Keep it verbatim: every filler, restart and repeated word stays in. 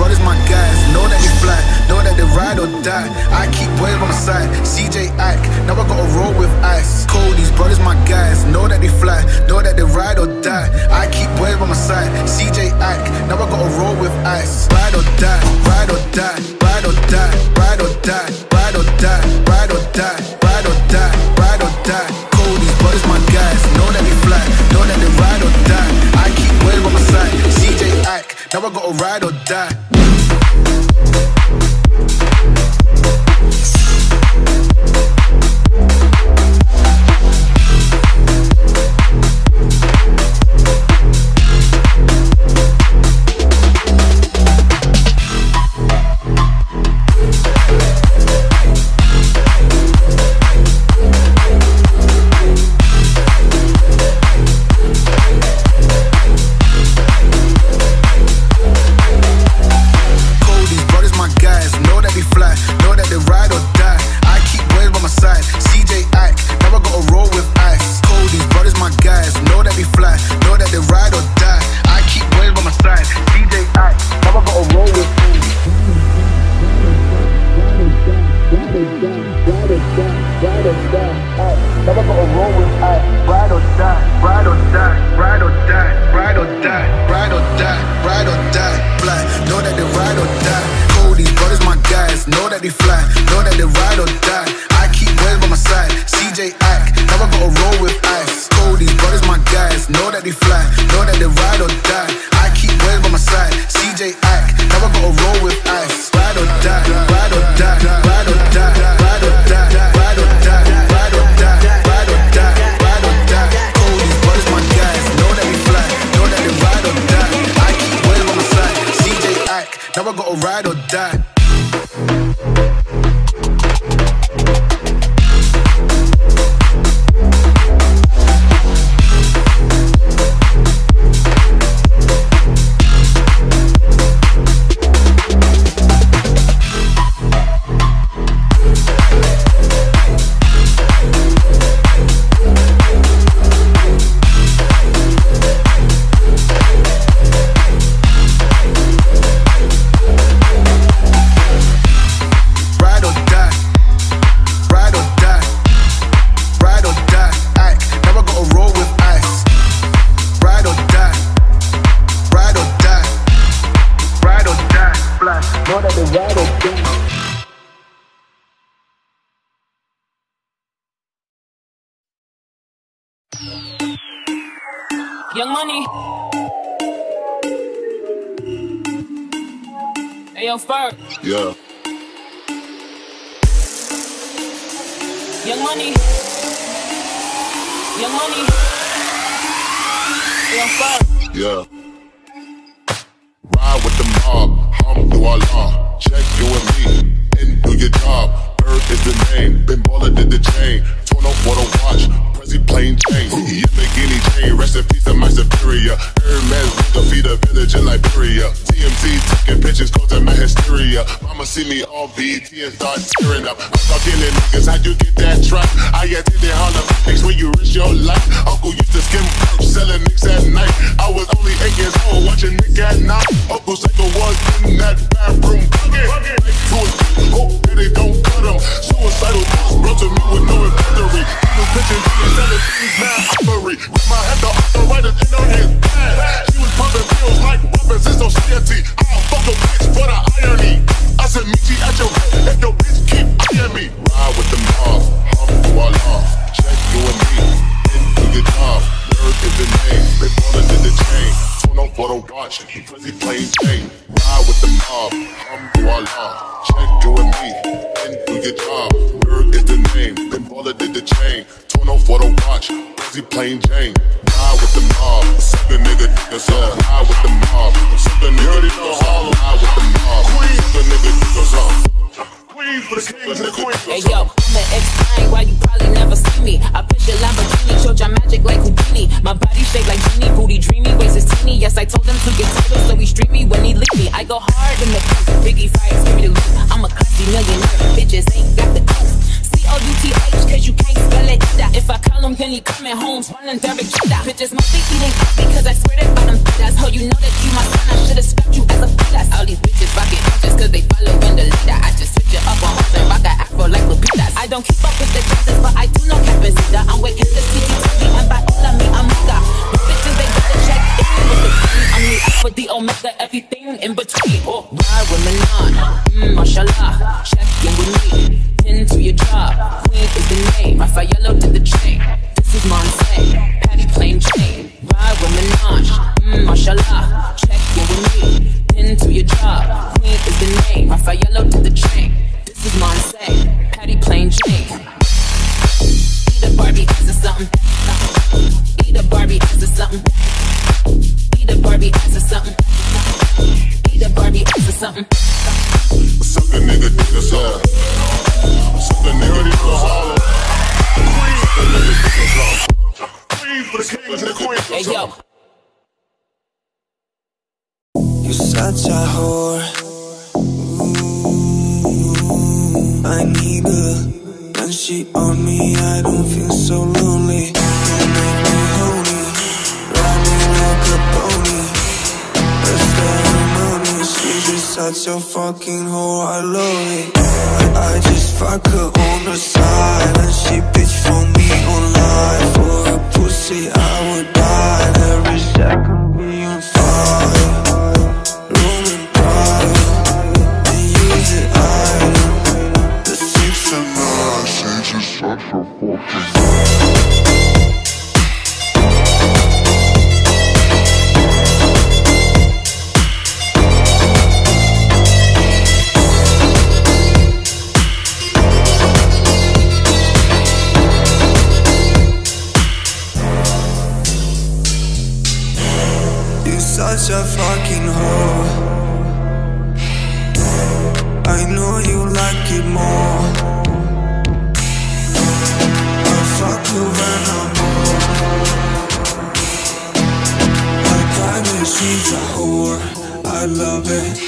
brothers my guys, know that they fly, know that they ride or die. I keep boys by my side, C J Ike, now I gotta roll with ice. Cody's brothers my guys, know that they fly, know that they ride or die. I keep boys by my side, C J Ike, now I gotta roll with ice. Ride or die, ride or die, ride or die, ride or die, ride or die, ride or die, ride or die, ride or die. Cody's brothers my guys, know that they fly, know that they ride or die. I keep boys by my side, C J Ike, now I gotta ride or die. Young Money. Hey, yo, Ferg. Yeah. Young Money. Young Money. Hey, yo, Ferg. Yeah. Ride with the mob, hum through our law. Check you and me, and do your job. Earth is the name, Ben Baller did the chain. Torn up for the watch, Prezi plain Jane. Yamagini chain, rest in peace to my superior. Hermes to feed a village in Liberia. T M Z taking pictures, causing my hysteria. Mama see me on B E T and start tearing up. I'm talking to niggas, how'd you get that truck? I attended Holocaust when you risk your life. Uncle used to skim perp, selling nicks at night. I was only eight years old, watching Nick at night. Uncle Psycho was in that bathroom bucket. Like to his hope that they don't cut him. Suicidal thoughts brought to me with no inventory. People pitching things, selling things, mad hungry. With my head the arthritis in her his bag. She was pumping pills like weapons in society. I'll fuck a bitch for the irony. I said meet you at your head if your bitch keep eyeing me. Ride with the mob, hum through our law. Check you and me, and do your job. Word is the name, Ben Baller did the chain. Torn up for the watch, Prezi plain Jane. Ride with the mob, hum through our law. Check you and me, and do your job. Word is the name, Ben Baller did the chain. Torn up for the watch, Prezi plain Jane. Ride with the mob, suck a nigga, nigga, so ride with the mob. Suck a nigga, nigga, so ride with the mob. Suck a nigga, nigga, so. Hey yo, I'ma explain why you probably never see me. I push a Lamborghini, show your magic like Houdini. My body shaped like genie, booty dreamy, waist is teeny. Yes, I told him to get total, so he streamy when he leave me. I go hard in the face, Biggie fires, give me the loot. I'm a classy millionaire, bitches ain't got the coast. C O U T H, cause you can't spell it. If I call him, then he coming home, running Derek Jeter. Bitches must be eating up because I swear that bottom. That's how you know that you my son. I should've slapped you as a fetus. All these bitches about mother, everything in between. Oh, ride with Milan, mmm, mashallah. Check in with me, pin to your job. Queen is the name, Raffaello did the chain. This is Monse, Patty plain Jane. Ride with Minaj, mmm, mashallah. Check in with me, pin to your job. Queen is the name, Raffaello did the chain. This is Monse, Patty plain Jane. Eat a Barbie ass or something. Eat a Barbie ass or something. Eat a Barbie ass or something. Eat a Barbie ass or something. Suck a nigga dick or something. Suck a nigga dick or something. Suck a nigga dick or something. Queen for the kings and the queens. Hey yo. You're such a whore. Ooh, I need her. When she on me, I don't feel so lonely. You make me horny, ride me like a pony. The ceremony, she's just such a fucking whore, I love it. I, I just fuck her on the side, and she bitch for me online. For a pussy, I would die. Every second be on fire. Room and pride, and use it idle. The six of nine, she's just such a fucking such a fucking hoe. I know you like it more. I fuck you when I'm bored. I climb and she's a whore. I love it.